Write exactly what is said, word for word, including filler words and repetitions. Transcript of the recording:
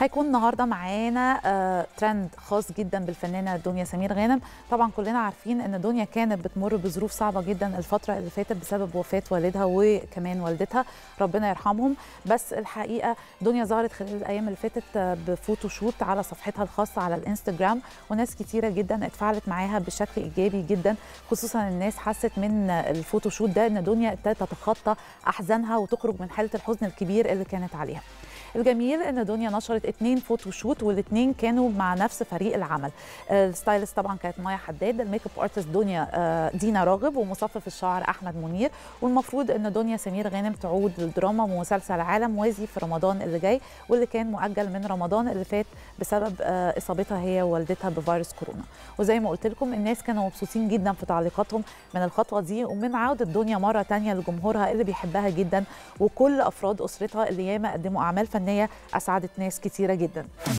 هيكون النهارده معانا آه، ترند خاص جدا بالفنانه دنيا سمير غانم. طبعا كلنا عارفين ان دنيا كانت بتمر بظروف صعبه جدا الفتره اللي فاتت بسبب وفاه والدها وكمان والدتها، ربنا يرحمهم. بس الحقيقه دنيا ظهرت خلال الايام اللي فاتت آه، بفوتوشوت على صفحتها الخاصه على الانستجرام، وناس كتيره جدا اتفاعلت معاها بشكل ايجابي جدا. خصوصا الناس حست من الفوتوشوت ده ان دنيا ابتدت تتخطى احزانها وتخرج من حاله الحزن الكبير اللي كانت عليها. الجميل ان دنيا نشرت اتنين فوتوشوت والاثنين كانوا مع نفس فريق العمل. الستايلست طبعا كانت مايا حداد، الميك اب ارتست دنيا دينا راغب، ومصفف الشعر احمد منير. والمفروض ان دنيا سمير غانم تعود للدراما بمسلسل عالم موازي في رمضان اللي جاي، واللي كان مؤجل من رمضان اللي فات بسبب اصابتها هي ووالدتها بفيروس كورونا. وزي ما قلت لكم الناس كانوا مبسوطين جدا في تعليقاتهم من الخطوه دي ومن عوده دنيا مره ثانيه لجمهورها اللي بيحبها جدا، وكل افراد اسرتها اللي ياما قدموا اعمال فنيه اسعدت ناس كتيره جدا.